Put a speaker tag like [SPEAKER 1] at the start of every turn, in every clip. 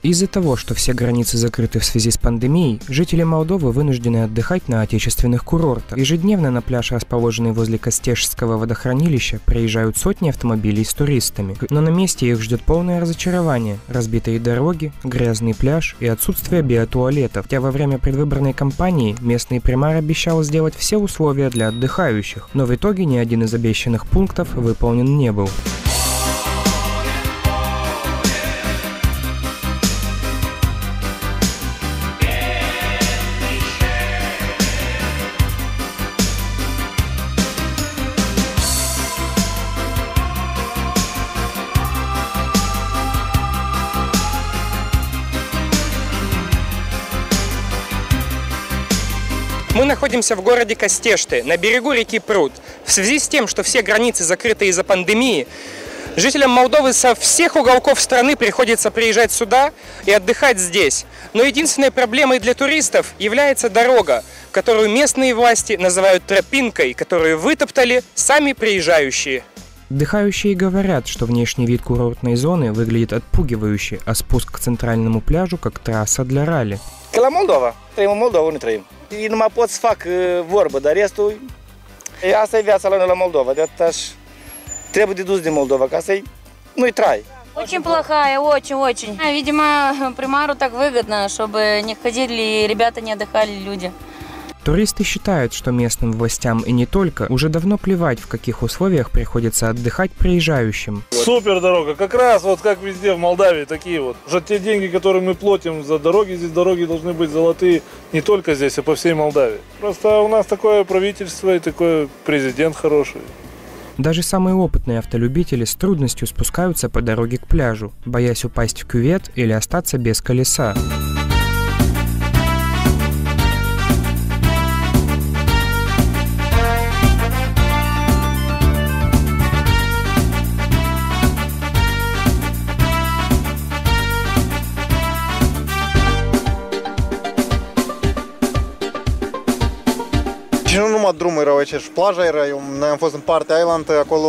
[SPEAKER 1] Из-за того, что все границы закрыты в связи с пандемией, жители Молдовы вынуждены отдыхать на отечественных курортах. Ежедневно на пляж, расположенный возле Костешского водохранилища, приезжают сотни автомобилей с туристами. Но на месте их ждет полное разочарование: разбитые дороги, грязный пляж и отсутствие биотуалетов. Хотя во время предвыборной кампании местный примар обещал сделать все условия для отдыхающих, но в итоге ни один из обещанных пунктов выполнен не был.
[SPEAKER 2] Мы находимся в городе Костешты, на берегу реки Прут. В связи с тем, что все границы закрыты из-за пандемии, жителям Молдовы со всех уголков страны приходится приезжать сюда и отдыхать здесь. Но единственной проблемой для туристов является дорога, которую местные власти называют тропинкой, которую вытоптали сами приезжающие.
[SPEAKER 1] Отдыхающие говорят, что внешний вид курортной зоны выглядит отпугивающе, а спуск к центральному пляжу как трасса для ралли.
[SPEAKER 3] La Moldova, trăim în Moldova, nu trăim. Nu mai pot să fac vorbă, dar restul, asta e viața la noi la Moldova. De atât trebuie de dus din Moldova, ca nu-i trai.
[SPEAKER 4] Очень плохая, очень. Видимо, примару так выгодно, чтобы не ходили ребята, не отдыхали люди.
[SPEAKER 1] Туристы считают, что местным властям и не только уже давно плевать, в каких условиях приходится отдыхать приезжающим.
[SPEAKER 5] Супер дорога, как раз вот как везде в Молдавии такие вот. Уже те деньги, которые мы платим за дороги, здесь дороги должны быть золотые не только здесь, а по всей Молдавии. Просто у нас такое правительство и такой президент хороший.
[SPEAKER 1] Даже самые опытные автолюбители с трудностью спускаются по дороге к пляжу, боясь упасть в кювет или остаться без колеса.
[SPEAKER 6] Și nu numai drumul erau aici, și plaja era, noi am fost în partea ailantă, acolo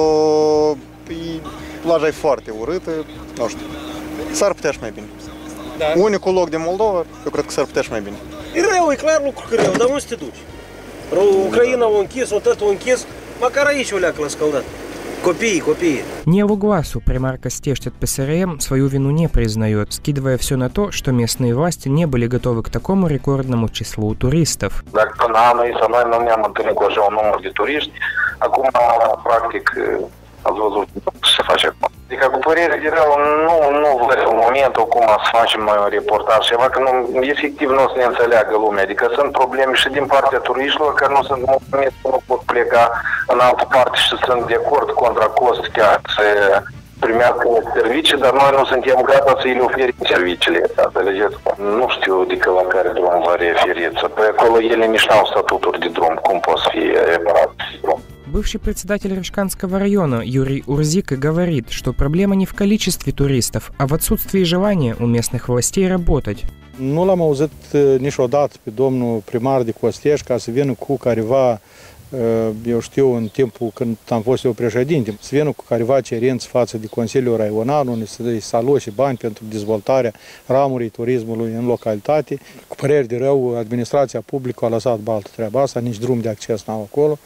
[SPEAKER 6] plaja e foarte urâtă, nu știu, s-ar putea și mai bine. Da. Unicul loc din Moldova, eu cred că s-ar putea și mai bine.
[SPEAKER 7] E rău, e clar lucru că rău, dar unde să te duci? Ucraina a închis, o tătă a închis, măcar aici o leacă la scăldat. Копии.
[SPEAKER 1] Нелу Гласу, примар Костештет ПСРМ, свою вину не признает, скидывая все на то, что местные власти не были готовы к такому рекордному числу туристов.
[SPEAKER 8] Până anul să noi nu ne-am întâlnit cu așa un număr de turiști, acum, practic, ați văzut ce se face acum. Adică, cu părere de rău, nu văd în momentul cum să facem noi un reportaj, ceva că efectiv nu o să ne înțeleagă lumea. Adică sunt probleme și din partea turiștilor care nu sunt mulțumiți că nu pot pleca în altă parte și sunt de acord contra cost chiar să primească servicii, dar noi nu suntem gata să îi oferim serviciile. Înțelegeți? Nu știu adică la care drum vă referiți. Pe acolo ele nici n-au statuturi de drum, cum pot să fie reparat drum.
[SPEAKER 1] Bывший председатель Рыжканского района Юрий Урзик говорит, что проблема не в количестве туристов, а в отсутствии желания у местных властей работать.
[SPEAKER 9] Nu l-am auzit niciodată pe domnul primar de Costești ca să vină cu careva, eu știu, în timpul când am fost eu președinte, să vină cu careva cerinți față de Consiliul Raional, unde să aloce bani pentru dezvoltarea ramurii turismului în localitate. Cu păreri de rău, administrația publică a lăsat baltă treaba asta, nici drum de acces n-au acolo.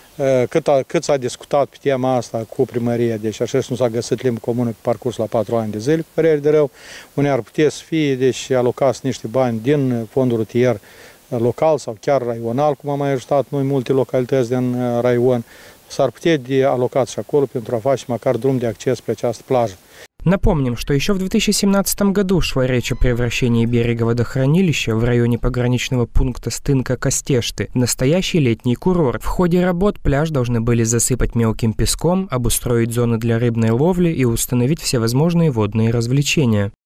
[SPEAKER 9] Cât s-a discutat pe tema asta cu primăria, deci așa nu s-a găsit limbă comună pe parcurs la 4 ani de zile, cu păreri de rău, unde ar putea să fie, deci alocați niște bani din fondul rutier local sau chiar raional, cum am mai ajutat noi multe localități din raion, s-ar putea de alocat și acolo pentru a face măcar drum de acces pe această plajă.
[SPEAKER 1] Напомним, что еще в 2017 году шла речь о превращении берега водохранилища в районе пограничного пункта Стынка-Костешты в настоящий летний курорт. В ходе работ пляж должны были засыпать мелким песком, обустроить зоны для рыбной ловли и установить всевозможные водные развлечения.